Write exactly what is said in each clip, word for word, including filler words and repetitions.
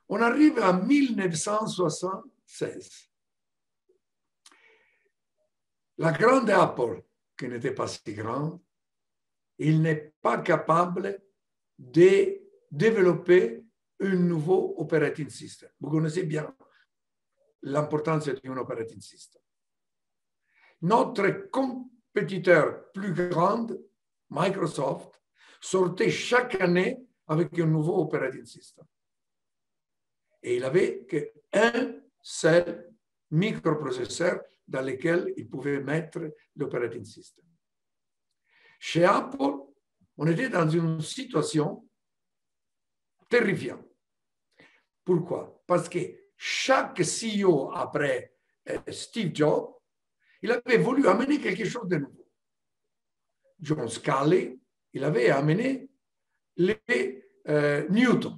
On arrive à mille neuf cent soixante-seize. La grande Apple, qui n'était pas si grande, il n'est pas capable de développer un nouveau operating system. Vous connaissez bien l'importance d'un operating system. Notre compétiteur plus grand, Microsoft, sortait chaque année avec un nouveau operating system. Et il n'avait qu'un seul microprocesseur dans lequel il pouvait mettre l'operating system. Chez Apple, on était dans une situation terrifiante. Pourquoi? Parce que chaque C E O après Steve Jobs, il avait voulu amener quelque chose de nouveau. John Sculley, il avait amené les euh, Newton,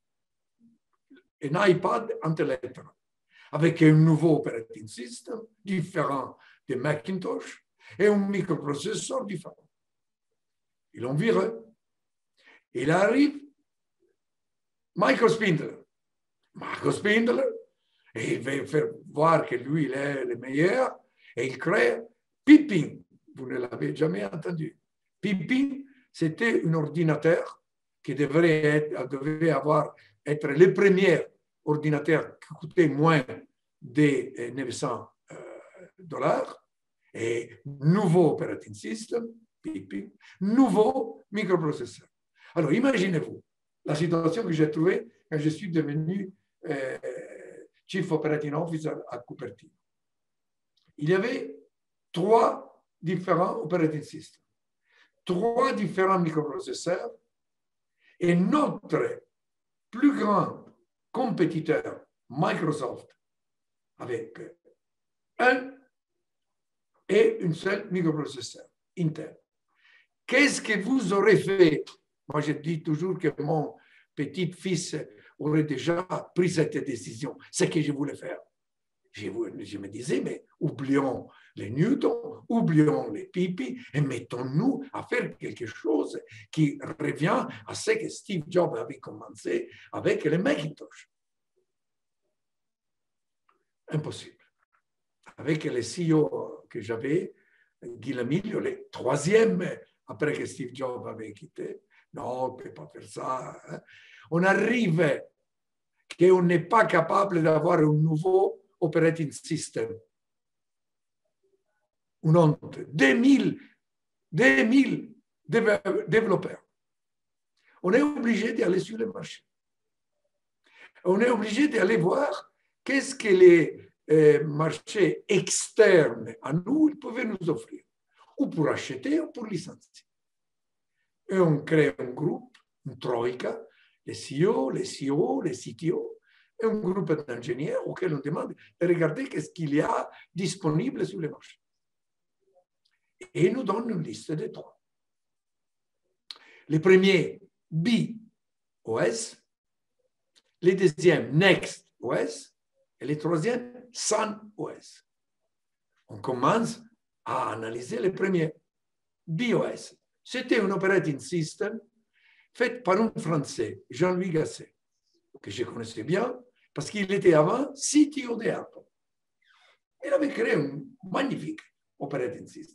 un iPad intellectuel, avec un nouveau operating system différent de Macintosh et un microprocesseur différent. Ils l'ont viré. Il arrive Michael Spindler. Michael Spindler, et il veut faire voir que lui, il est le meilleur, et il crée Pippin. Vous ne l'avez jamais entendu. Pippin, c'était un ordinateur qui devrait, être, devait avoir, être le premier ordinateur qui coûtait moins de neuf cents dollars, et nouveau operating system, Pippin, nouveau microprocesseur. Alors, imaginez-vous la situation que j'ai trouvée quand je suis devenu euh, Chief Operating Officer à Cupertino. Il y avait trois différents operating systems, trois différents microprocesseurs, et notre plus grand compétiteur, Microsoft, avec un et une seule microprocesseur, Intel. Qu'est-ce que vous aurez fait? Moi, je dis toujours que mon petit-fils aurait déjà pris cette décision. C'est ce que je voulais faire. Je, je me disais, mais oublions les Newton, oublions les Pippin et mettons-nous à faire quelque chose qui revient à ce que Steve Jobs avait commencé avec les Macintosh. Impossible. Avec les C E O que j'avais, Guy Lamiglio, le troisième après que Steve Jobs avait quitté, non, on ne peut pas faire ça. Hein. On arrive qu'on n'est pas capable d'avoir un nouveau operating system. Une honte. deux mille développeurs. On est obligé d'aller sur le marché. On est obligé d'aller voir qu'est-ce que les euh, marchés externes à nous ils pouvaient nous offrir, ou pour acheter ou pour licencier. Et on crée un groupe, une troïka, les C E O, les C O O, les C T O, et un groupe d'ingénieurs auquel on demande de regarder qu'est-ce qu'il y a disponible sur le marché. Et ils nous donnent une liste de trois. Les premiers, B O S, les deuxièmes, Next O S, et les troisièmes, Sun O S. On commence à analyser les premiers, B O S. C'était un operating system fait par un Français, Jean-Louis Gasset, que je connaissais bien, parce qu'il était avant C T O d'Apple. Il avait créé un magnifique operating system.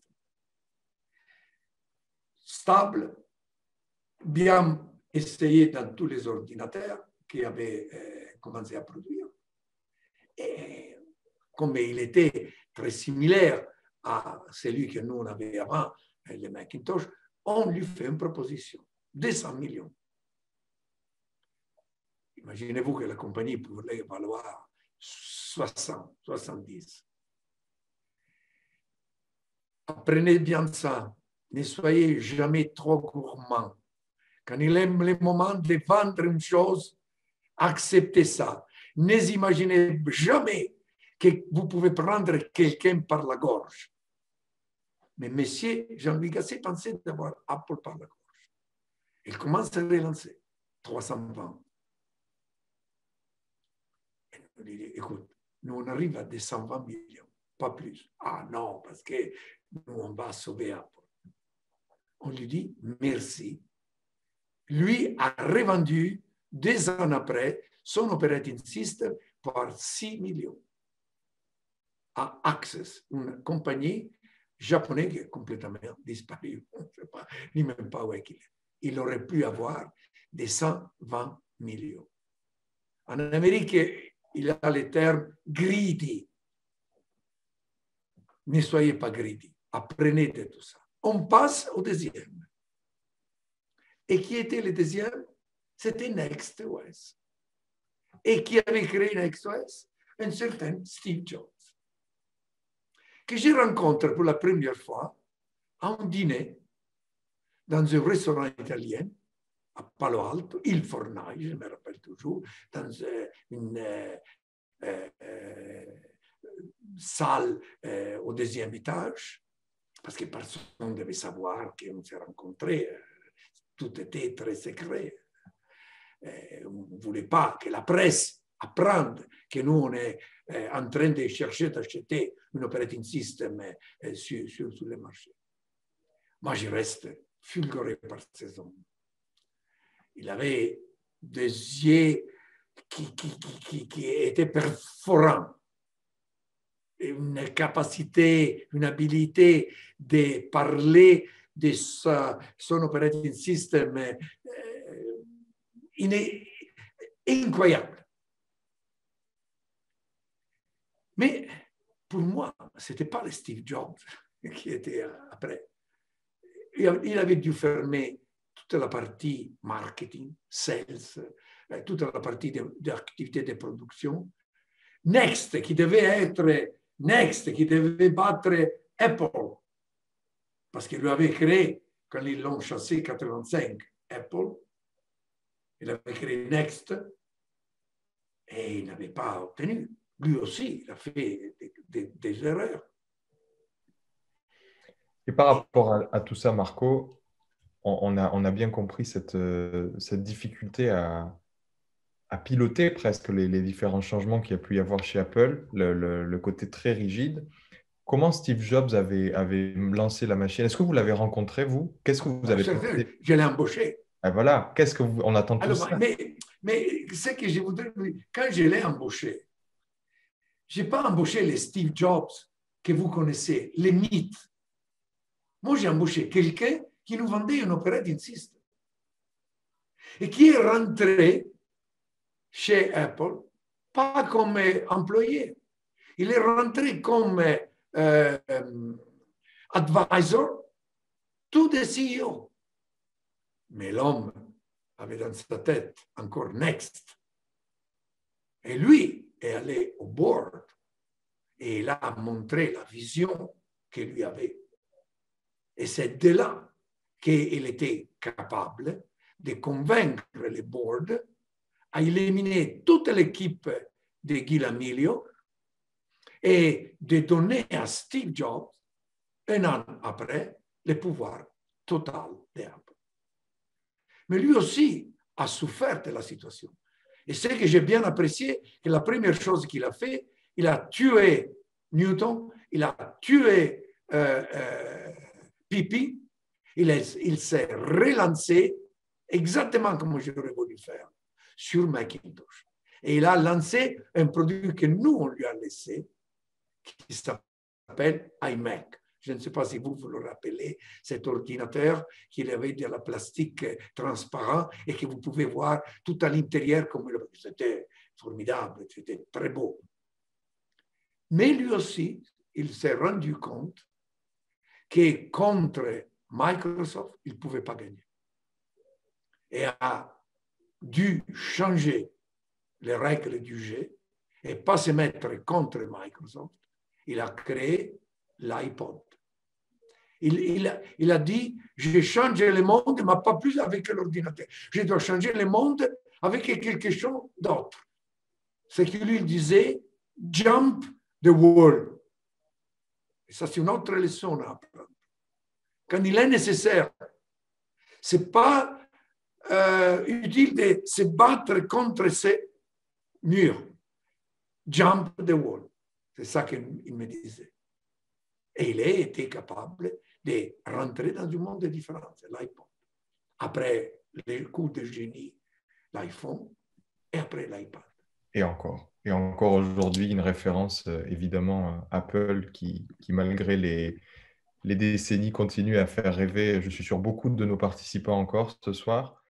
Stable, bien essayé dans tous les ordinateurs qui avaient euh, commencé à produire. Et comme il était très similaire à celui que nous on avait avant, le Macintosh, on lui fait une proposition, deux cents millions. Imaginez-vous que la compagnie pouvait valoir soixante, soixante-dix. Apprenez bien ça. Ne soyez jamais trop gourmand. Quand il est le moment de vendre une chose, acceptez ça. N'imaginez jamais que vous pouvez prendre quelqu'un par la gorge. Mais monsieur Jean-Louis Gasset pensait d'avoir Apple par la gorge. Il commence à relancer. trois cents ventes. On lui dit, écoute, nous on arrive à deux cent vingt millions, pas plus. Ah non, parce que nous on va sauver Apple. On lui dit merci. Lui a revendu deux ans après, son operating system par six millions. À Access, une compagnie japonaise qui est complètement disparue. On ne sait pas, ni même pas où est qu'il est. Il aurait pu avoir des cent vingt millions. En Amérique, il y a le terme greedy. Ne soyez pas greedy. Apprenez de tout ça. On passe au deuxième. Et qui était le deuxième? C'était NextOS. Et qui avait créé NextOS? Un certain Steve Jobs, que je rencontre pour la première fois à un dîner dans un restaurant italien à Palo Alto, Il Fornaio, je me rappelle toujours, dans une euh, euh, salle euh, au deuxième étage, parce que personne ne devait savoir qu'on s'est rencontrés. Tout était très secret. Euh, on ne voulait pas que la presse apprenne que nous, on est euh, en train de chercher d'acheter un operating system euh, sur, sur, sur le marché. Moi, je reste fulguré par ces hommes. Il avait des yeux qui, qui, qui, qui, qui étaient perforants, une capacité, une habilité de parler de sa, son operating system euh, incroyable. Mais pour moi, ce n'était pas le Steve Jobs qui était après. Il avait dû fermer toute la partie marketing, sales, toute la partie d'activité de, de production. Next, qui devait être Next, qui devait battre Apple, parce qu'il lui avait créé, quand ils l'ont chassé en quatre-vingt-cinq, Apple, il avait créé Next et il n'avait pas obtenu. Lui aussi, il a fait des, des, des erreurs. Et par rapport à, à tout ça, Marco, on, on, a, on a bien compris cette, euh, cette difficulté à, à piloter presque les, les différents changements qu'il y a pu y avoir chez Apple, le, le, le côté très rigide. Comment Steve Jobs avait, avait lancé la machine? Est-ce que vous l'avez rencontré, vous? Qu'est-ce que vous avez pensé? Je l'ai embauché. Ah, voilà, qu'est-ce que vous... On attend tous Alors, ça. mais, mais ce que je voudrais dire, quand je l'ai embauché, je n'ai pas embauché les Steve Jobs que vous connaissez, les mythes. Moi, j'ai embauché quelqu'un qui nous vendait un operating system et qui est rentré chez Apple, pas comme employé. Il est rentré comme euh, advisor, tout de C E O. Mais l'homme avait dans sa tête encore Next. Et lui est allé au board et il a montré la vision qu'il lui avait. Et c'est de là qu'il était capable de convaincre le board à éliminer toute l'équipe de Guy Amelio et de donner à Steve Jobs, un an après, le pouvoir total d'Apple. Mais lui aussi a souffert de la situation. Et c'est que j'ai bien apprécié que la première chose qu'il a fait, il a tué Newton, il a tué euh, euh, Pipi, il, il s'est relancé exactement comme j'aurais voulu faire sur Macintosh. Et il a lancé un produit que nous, on lui a laissé, qui s'appelle iMac. Je ne sais pas si vous vous le rappelez, cet ordinateur qui avait de la plastique transparent et que vous pouvez voir tout à l'intérieur comme c'était formidable, c'était très beau. Mais lui aussi, il s'est rendu compte que contre Microsoft, il ne pouvait pas gagner. Et a dû changer les règles du jeu et pas se mettre contre Microsoft. Il a créé l'iPod. Il, il, il a dit, je change le monde, mais pas plus avec l'ordinateur. Je dois changer le monde avec quelque chose d'autre. C'est que lui disait, jump the world. Et ça, c'est une autre leçon à apprendre. Quand il est nécessaire, ce n'est pas euh, utile de se battre contre ces murs. Jump the wall. C'est ça qu'il me disait. Et il a été capable de rentrer dans un monde différent, c'est l'iPod. Après les coups de génie, l'iPhone et après l'iPad. Et encore. Et encore aujourd'hui, une référence, euh, évidemment, euh, Apple, qui, qui malgré les, les décennies, continue à faire rêver, je suis sûr, beaucoup de nos participants encore ce soir.